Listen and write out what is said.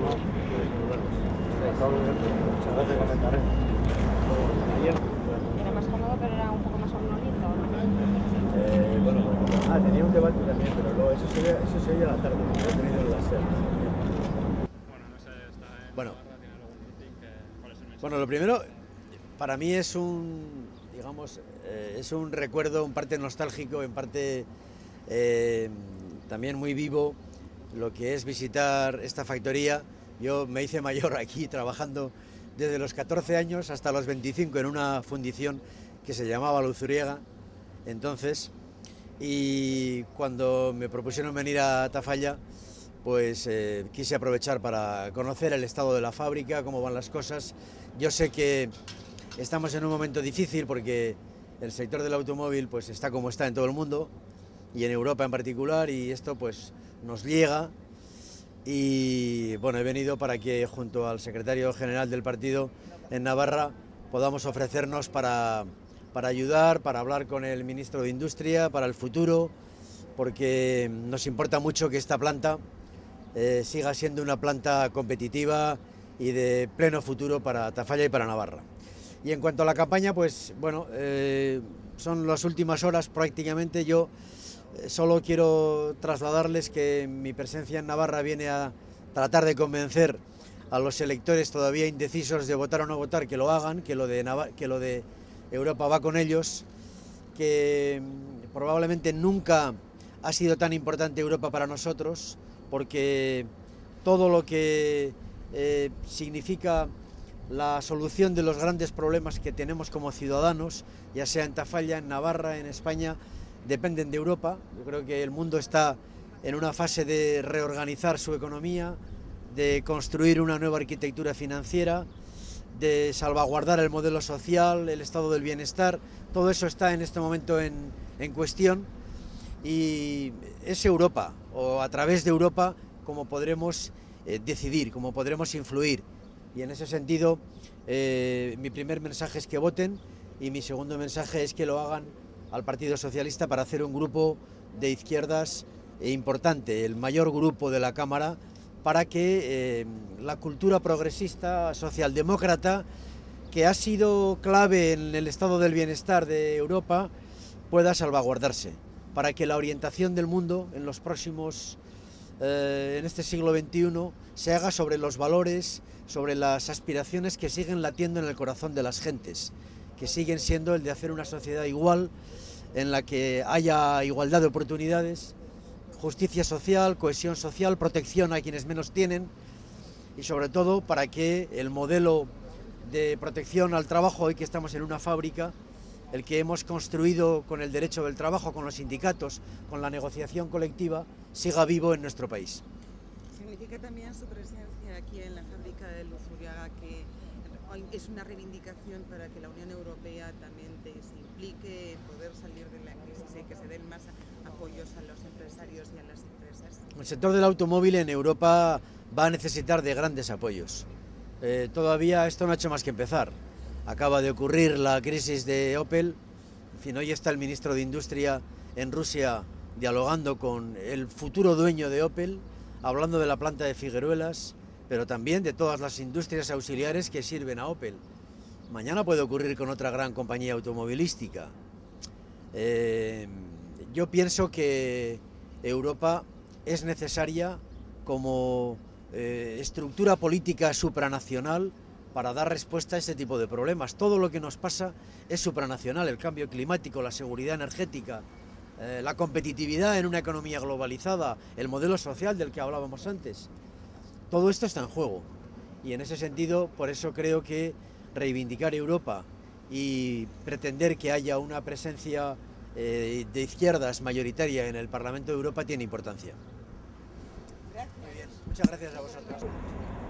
Muchas gracias, comentaré. Era más cómodo, pero era un poco más somnoliento, ¿no? Tenía un debate también, pero luego eso se oye a la tarde, porque he tenido el láser. Bueno, lo primero, para mí es un, digamos, es un recuerdo, en parte nostálgico, en parte también muy vivo, lo que es visitar esta factoría. Yo me hice mayor aquí trabajando desde los 14 años hasta los 25 en una fundición que se llamaba Luzuriaga entonces, y cuando me propusieron venir a Tafalla, pues quise aprovechar para conocer el estado de la fábrica, cómo van las cosas. Yo sé que estamos en un momento difícil porque el sector del automóvil pues está como está en todo el mundo y en Europa en particular, y esto pues nos llega. Y bueno, he venido para que junto al secretario general del partido en Navarra podamos ofrecernos para ayudar, para hablar con el ministro de Industria para el futuro, porque nos importa mucho que esta planta siga siendo una planta competitiva y de pleno futuro para Tafalla y para Navarra. Y en cuanto a la campaña, pues bueno, son las últimas horas prácticamente. Yo solo quiero trasladarles que mi presencia en Navarra viene a tratar de convencer a los electores todavía indecisos de votar o no votar que lo hagan, que lo de Europa va con ellos, que probablemente nunca ha sido tan importante Europa para nosotros, porque todo lo que significa la solución de los grandes problemas que tenemos como ciudadanos, ya sea en Tafalla, en Navarra, en España, dependen de Europa. Yo creo que el mundo está en una fase de reorganizar su economía, de construir una nueva arquitectura financiera, de salvaguardar el modelo social, el estado del bienestar. Todo eso está en este momento en cuestión, y es Europa, o a través de Europa, como podremos decidir, como podremos influir. Y en ese sentido, mi primer mensaje es que voten, y mi segundo mensaje es que lo hagan al Partido Socialista para hacer un grupo de izquierdas importante, el mayor grupo de la Cámara, para que la cultura progresista, socialdemócrata, que ha sido clave en el estado del bienestar de Europa, pueda salvaguardarse, para que la orientación del mundo en los próximos, en este siglo XXI, se haga sobre los valores, sobre las aspiraciones que siguen latiendo en el corazón de las gentes, que siguen siendo el de hacer una sociedad igual, en la que haya igualdad de oportunidades, justicia social, cohesión social, protección a quienes menos tienen, y sobre todo para que el modelo de protección al trabajo, hoy que estamos en una fábrica, el que hemos construido con el derecho del trabajo, con los sindicatos, con la negociación colectiva, siga vivo en nuestro país. ¿Significa también su presencia aquí en la fábrica de Luzuriaga que es una reivindicación para que la Unión Europea también se implique en poder salir de la crisis y que se den más apoyos a los empresarios y a las empresas? El sector del automóvil en Europa va a necesitar de grandes apoyos. Todavía esto no ha hecho más que empezar. Acaba de ocurrir la crisis de Opel. En fin, hoy está el ministro de Industria en Rusia dialogando con el futuro dueño de Opel, hablando de la planta de Figueruelas, pero también de todas las industrias auxiliares que sirven a Opel. Mañana puede ocurrir con otra gran compañía automovilística. Yo pienso que Europa es necesaria como estructura política supranacional para dar respuesta a este tipo de problemas. Todo lo que nos pasa es supranacional: el cambio climático, la seguridad energética, la competitividad en una economía globalizada, el modelo social del que hablábamos antes. Todo esto está en juego, y en ese sentido, por eso creo que reivindicar Europa y pretender que haya una presencia de izquierdas mayoritaria en el Parlamento de Europa tiene importancia. Gracias. Muy bien, muchas gracias a vosotros.